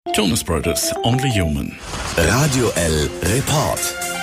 Jonas Brothers, Only Human. Radio L Report.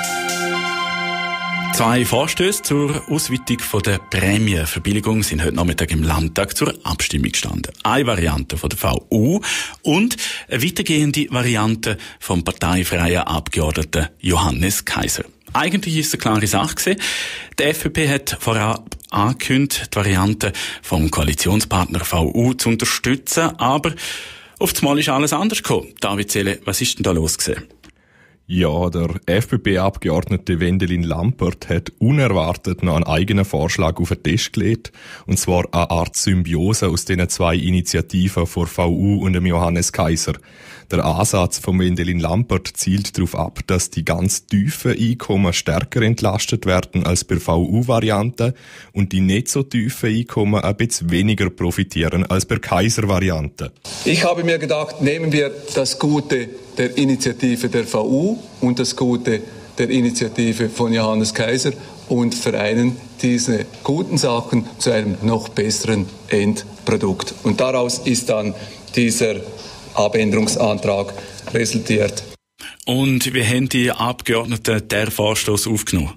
2 Vorstöße zur Ausweitung der Prämienverbilligung sind heute Nachmittag im Landtag zur Abstimmung gestanden. Eine Variante von der VU und eine weitergehende Variante vom parteifreien Abgeordneten Johannes Kaiser. Eigentlich ist es eine klare Sache gewesen. Die FDP hat vorab angekündigt, die Variante vom Koalitionspartner VU zu unterstützen, aber auf einmal ist alles anders gekommen. David Zelle, was ist denn da los gewesen? Ja, der FDP-Abgeordnete Wendelin Lampert hat unerwartet noch einen eigenen Vorschlag auf den Tisch gelegt. Und zwar eine Art Symbiose aus diesen 2 Initiativen von VU und dem Johannes Kaiser. Der Ansatz von Wendelin Lampert zielt darauf ab, dass die ganz tiefen Einkommen stärker entlastet werden als bei VU-Variante und die nicht so tiefen Einkommen ein bisschen weniger profitieren als bei Kaiser-Variante. Ich habe mir gedacht, nehmen wir das Gute der Initiative der VU und das Gute der Initiative von Johannes Kaiser und vereinen diese guten Sachen zu einem noch besseren Endprodukt. Und daraus ist dann dieser Abänderungsantrag resultiert. Und wie haben die Abgeordneten den Vorstoß aufgenommen?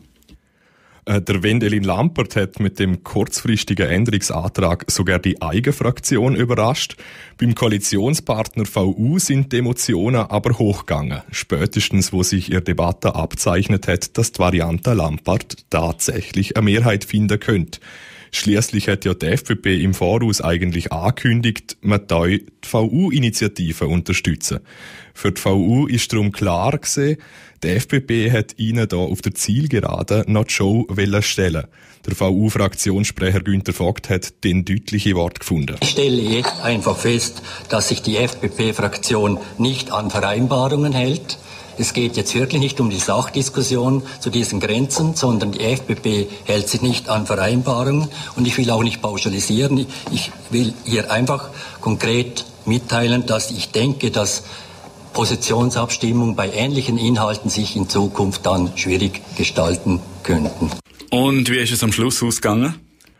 Der Wendelin Lampert hat mit dem kurzfristigen Änderungsantrag sogar die eigene Fraktion überrascht. Beim Koalitionspartner VU sind die Emotionen aber hochgegangen. Spätestens, wo sich ihre Debatte abzeichnet hat, dass die Variante Lampert tatsächlich eine Mehrheit finden könnte. Schliesslich hat ja die FDP im Voraus eigentlich angekündigt, man wolle die VU-Initiative unterstützen. Für die VU ist darum klar gewesen, die FDP hat ihnen da auf der Zielgerade noch die Show stellen. Der VU-Fraktionssprecher Günther Vogt hat den deutliche Wort gefunden. Ich stelle jetzt einfach fest, dass sich die FDP-Fraktion nicht an Vereinbarungen hält. Es geht jetzt wirklich nicht um die Sachdiskussion zu diesen Grenzen, sondern die FDP hält sich nicht an Vereinbarungen. Und ich will auch nicht pauschalisieren. Ich will hier einfach konkret mitteilen, dass ich denke, dass Positionsabstimmungen bei ähnlichen Inhalten sich in Zukunft dann schwierig gestalten könnten. Und wie ist es am Schluss ausgegangen?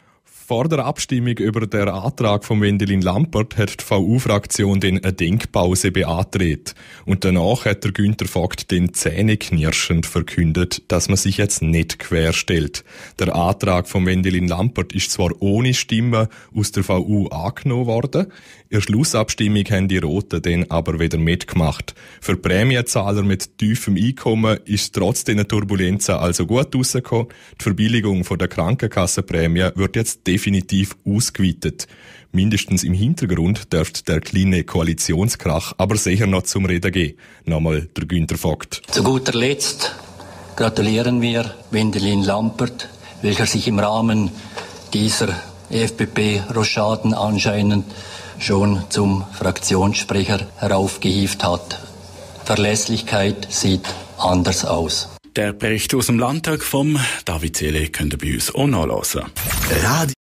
Vor der Abstimmung über den Antrag von Wendelin Lampert hat die VU-Fraktion dann eine Denkpause beantragt. Und danach hat der Günther Vogt den zähneknirschend verkündet, dass man sich jetzt nicht querstellt. Der Antrag von Wendelin Lampert ist zwar ohne Stimmen aus der VU angenommen worden, in der Schlussabstimmung haben die Roten dann aber wieder mitgemacht. Für Prämienzahler mit tiefem Einkommen ist trotz dieser Turbulenzen also gut rausgekommen. Die Verbilligung der Krankenkassenprämie wird jetzt definitiv ausgeweitet. Mindestens im Hintergrund dürfte der kleine Koalitionskrach aber sicher noch zum Reden gehen. Nochmal der Günther Vogt. Zu guter Letzt gratulieren wir Wendelin Lampert, welcher sich im Rahmen dieser FDP-Rochaden anscheinend schon zum Fraktionssprecher heraufgehievt hat. Verlässlichkeit sieht anders aus. Der Bericht aus dem Landtag vom David Zelle könnt ihr bei uns auch nachlesen.